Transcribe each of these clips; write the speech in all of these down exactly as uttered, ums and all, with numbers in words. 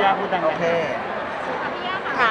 ย่าพูดดังๆโอเคค่ะ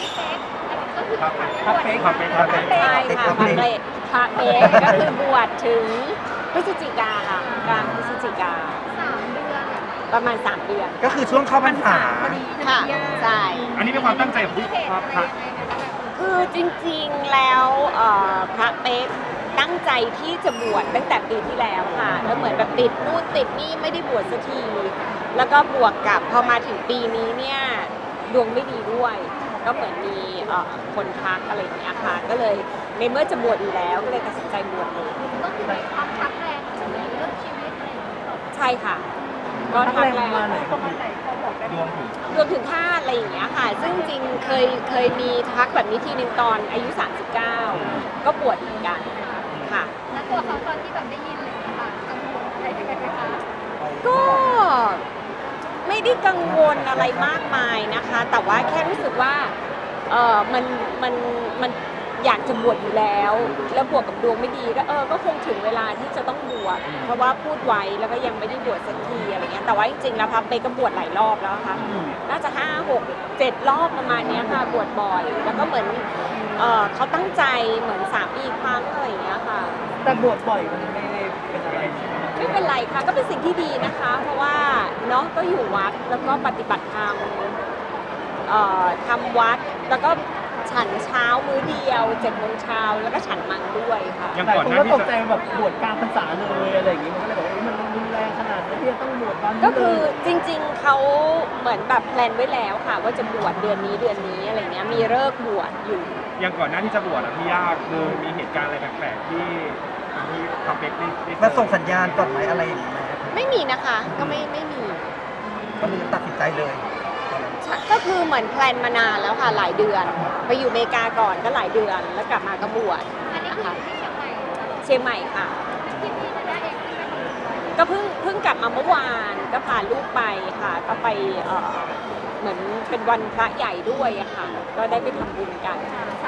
พักเป๊กพักเป๊กพักเป๊กใช่ค่ะพักเป๊กพักเป๊กก็คือบวชถึงพฤศจิกาค่ะกลางพฤศจิกาประมาณสามเดือนก็คือช่วงเข้าพรรษาค่ะใช่อันนี้เป็นความตั้งใจของพี่พระคือจริงๆแล้วพระเป๊กตั้งใจที่จะบวชตั้งแต่ปีที่แล้วค่ะแล้วเหมือนแบบติดนู่นติดนี่ไม่ได้บวชสักทีแล้วก็บวกกับพอมาถึงปีนี้เนี่ยดวงไม่ดีด้วยก็เหมือนมีคนทักอะไรอย่างเงี้ยค่ะก็เลยในเมื่อจะบวชอยู่แล้วก็เลยตัดสินใจบวชเลยก็คือมีความทักแรงในเรื่องชีวิตอะไรอย่างเงี้ยใช่ค่ะก็ทักแรงรวมถึงรวมถึงท่าอะไรอย่างเงี้ยค่ะซึ่งจริงเคยเคยมีทักแบบนี้ทีนึงตอนอายุสามสิบเก้าก็บวชเหมือนกันค่ะแล้วตัวเขาตอนที่แบบได้ยินเลยค่ะกังวลอะไรยังไงไหมคะก็ไม่ได้กังวลอะไรมากมายนะคะแต่ว่าแค่รู้สึกว่าเออมันมันมันอยากจะบวชอยู่แล้วแล้วบวกกับดวงไม่ดีก็เออก็คงถึงเวลาที่จะต้องบวชเพราะว่าพูดไว้แล้วก็ยังไม่ได้บวชสักทีอะไรเงี้ยแต่ว่าจริงๆแล้วพับเปก็บวชหลายรอบแล้วค่ะน่าจะห้าหกเจ็ดรอบประมาณนี้ค่ะบวชบ่อยแล้วก็เหมือนเออเขาตั้งใจเหมือนสามีครั้งอะไรอย่างเงี้ยค่ะแต่บวชบ่อยมันไม่ได้เป็นอะไรไม่เป็นไรค่ะก็เป็นสิ่งที่ดีนะคะเพราะว่าเนาะก็อยู่วัดแล้วก็ปฏิบัติธรรมเอ่อทำวัดแล้วก็ฉันเช้ามื้อเดียวเจ็ดโมงเช้าแล้วก็ฉันมังด้วยค่ะอย่างก่อนหน้าที่ตกใจแบบบวชกลางพรรษาเลยอะไรอย่างงี้มันก็เลยบอกว่ามันรุนแรงขนาดนี้ที่จะต้องบวชบ้างก็คือจริงๆเขาเหมือนแบบแพลนไว้แล้วค่ะว่าจะบวชเดือนนี้เดือนนี้อะไรเงี้ยมีฤกษ์บวชอยู่อย่างก่อนหน้าที่จะบวชอะพี่ย่าคือมีเหตุการณ์อะไรแปลกๆที่ที่พับเป๊กได้มาส่งสัญญาณก่อนไหมอะไรอย่างงี้ไหมไม่มีนะคะก็ไม่ไม่มีก็คือตัดสินใจเลยก็คือเหมือนแพลนมานานแล้วค่ะหลายเดือนไปอยู่อเมริกาก่อนก็หลายเดือนแล้วกลับมาก็บวชอันนี้คือที่เชียงใหม่เชียงใหม่ค่ะที่นี่นะเองก็เพิ่งเพิ่งกลับมาเมื่อวานก็พาลูกไปค่ะก็ไปเอ่อเหมือนเป็นวันพระใหญ่ด้วยอะค่ะก็ได้ไปทำบุญกัน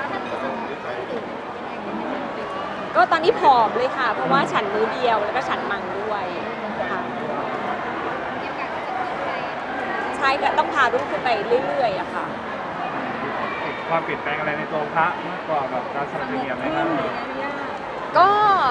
ก็ตอนนี้ผอมเลยค่ะเพราะว่าฉันมื้อเดียวแล้วก็ฉันมังด้วยค่ะใช่ก็ต้องพาลูกขึ้นไปเรื่อยๆอะค่ะความเปลี่ยนแปลงอะไรในตัวพระมากกว่าแบบการสมัครเรียนไหมครับก็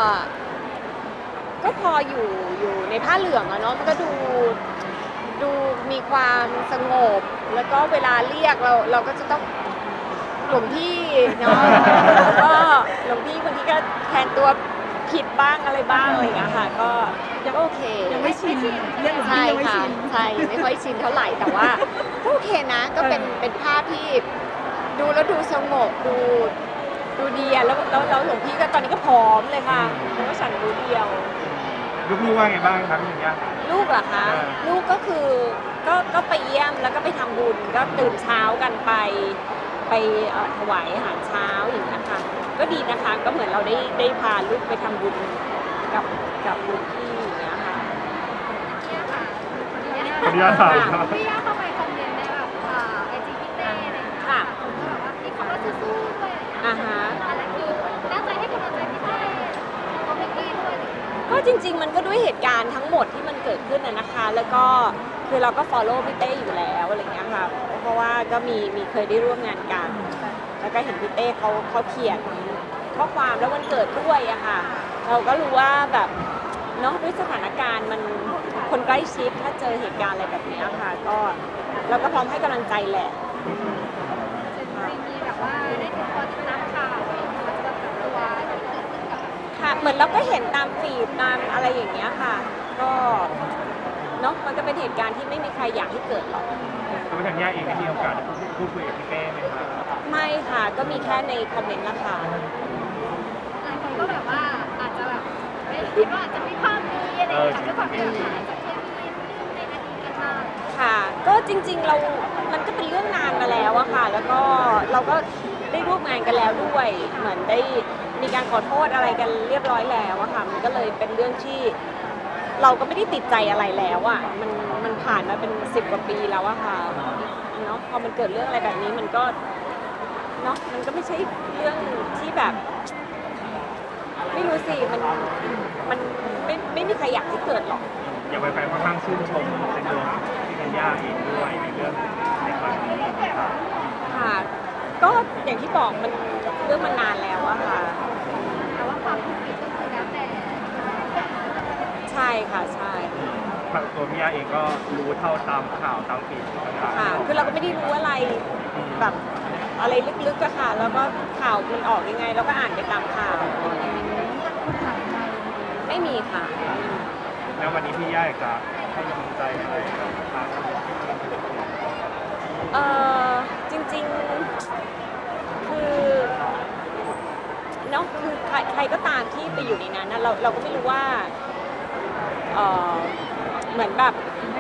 ก็พออยู่อยู่ในผ้าเหลืองอะเนาะมันก็ดูดูมีความสงบแล้วก็เวลาเรียกเราเราก็จะต้องหลวงพี่เนาะแล้วก็หลวงพี่บางทีก็แทนตัวผิดบ้างอะไรบ้างอะไรอย่างเงี้ยค่ะก็ยังโอเคยังไม่ชินเรื่องใช่ค่ะใช่ไม่ค่อยชินเท่าไหร่แต่ว่าก็โอเคนะก็เป็นเป็นภาพที่ดูแล้วดูสงบดูดูดีอะแล้วแล้วแล้วหลวงพี่ก็ตอนนี้ก็พร้อมเลยค่ะแล้วก็ฉันดูเดียวลูกๆว่าไงบ้างครับอย่างเงี้ยลูกเหรอคะลูกก็คือก็ก็ไปเยี่ยมแล้วก็ไปทำบุญก็ตื่นเช้ากันไปไปถวายอาหารเช้าอย่างนี้ค่ะก็ดีนะคะก็เหมือนเราได้ได้พาลูกไปทำบุญกับกับบุญที่อย่างเงี้ยค่ะพี่ย่าถามพี่ย่าเข้าไปคอมเมนต์ในแบบไอจีพี่เต้อะไรค่ะแบบว่าที่เขาก็สู้ๆด้วยอะไรอย่างเงี้ยอะไรคือตั้งใจให้กำลังใจพี่เต้เขาไม่กี้ด้วยก็จริงๆมันก็ด้วยเหตุการณ์ทั้งหมดที่มันเกิดขึ้นน่ะนะคะแล้วก็คือเราก็ follow พี่เต้อยู่แล้วอะไรเงี้ยค่ะเพราะว่าก็มีมีเคยได้ร่วมงานกันแล้วก็เห็นพี่เต้เขาเขาเขียนข้อความแล้ววันเกิดด้วยอะค่ะเราก็รู้ว่าแบบเนาะด้วยสถานการณ์มันคนใกล้ชิดถ้าเจอเหตุการณ์อะไรแบบนี้ค่ะก็เราก็พร้อมให้กำลังใจแหละมีแบบว่าได้ติดต่อติดตามข่าวแบบตัวเกิดขึ้นกับค่ะเหมือนเราก็เห็นตามฟีดตามอะไรอย่างเงี้ยค่ะก็เนาะมันก็เป็นเหตุการณ์ที่ไม่มีใครอยากให้เกิดหรอกตัวทางย่าเองได้มีโอกาสพูดคุยกับพี่เต้ไหมคะไม่ค่ะก็มีแค่ในคอมเมนต์นะคะหลายคนก็แบบว่าอาจจะแบบไม่คิดว่าอาจจะมีภาพนี้อะไรอย่างเงี้ยก็แบบอาจจะเคยมีเรื่องในอดีตกันมาค่ะก็จริงๆเรามันก็เป็นเรื่องนานมาแล้วอะค่ะแล้วก็เราก็ได้ร่วมงานกันแล้วด้วยเหมือนได้มีการขอโทษอะไรกันเรียบร้อยแล้วอะค่ะมันก็เลยเป็นเรื่องที่เราก็ไม่ได้ติดใจอะไรแล้วอะมันมันผ่านมาเป็นสิบกว่าปีแล้วอะค่ะเนาะพอมันเกิดเรื่องอะไรแบบนี้มันก็เนาะมันก็ไม่ใช่เรื่องที่แบบไม่รู้สิมันมันไม่ไม่มีใครอยากให้เกิดหรอกอย่าไปแฟนค่อนข้างชื่นชมในตัวพี่เต้ธัญญาเองด้วยในเรื่องในครั้งนี้ครับค่ะ ก็อย่างที่บอกมันเรื่องมันนานแล้วอะค่ะแต่ว่าความผิดก็คือแล้วแต่ใช่ค่ะใช่ตัวพี่ย่าเองก็รู้เท่าตามข่าวตามฟีดต่างค่ะ คือเราก็ไม่ได้รู้อะไรแบบอะไรลึกๆอะค่ะ แล้วก็ข่าวมันออกยังไงเราก็อ่านไปตามข่าว ไม่มีค่ะๆแล้ววันนี้พี่ย่าอยากจะให้กำลังใจอะไรกับทางเออจริงๆ คือเนาะคือใครใครก็ตามที่ไปอยู่ในนั้นนะเราเราก็ไม่รู้ว่าเออเหมือนแบบ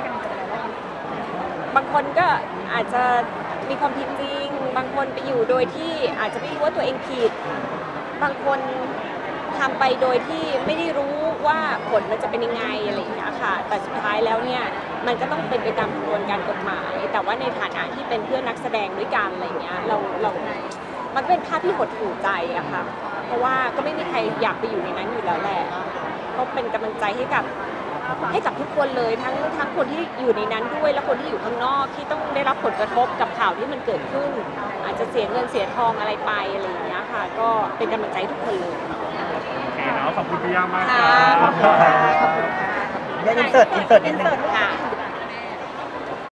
บางคนก็อาจจะมีความผิดจริง บางคนไปอยู่โดยที่อาจจะไม่รู้ว่าตัวเองผิด บางคนทำไปโดยที่ไม่ได้รู้ว่าผลมันจะเป็นยังไงอะไรอย่างเงี้ยค่ะ แต่สุดท้ายแล้วเนี่ยมันก็ต้องเป็นไปตามกระบวนการกฎหมาย แต่ว่าในฐานะที่เป็นเพื่อนนักแสดงด้วยกันอะไรเงี้ยเราเรา มันเป็นภาพที่หดหู่ใจอะค่ะ เพราะว่าก็ไม่มีใครอยากไปอยู่ในนั้นอยู่แล้วแหละก็เป็นกำลังใจให้กับให้กับทุกคนเลยทั้งทั้งคนที่อยู่ในนั้นด้วยและคนที่อยู่ข้างนอกที่ต้องได้รับผลกระทบกับข่าวที่มันเกิดขึ้น อาจจะเสียเงินเสียทองอะไรไปอะไรอย่างเงี้ยค่ะ ก็เป็นกำลังใจให้ทุกคนเลยโอเคเนาะขอบคุณพี่ย่ามากคค่ะรับขอบคุณค่ะเดี๋ยวอินเสิร์ตอินเสิร์ตนิดนึงค่ะ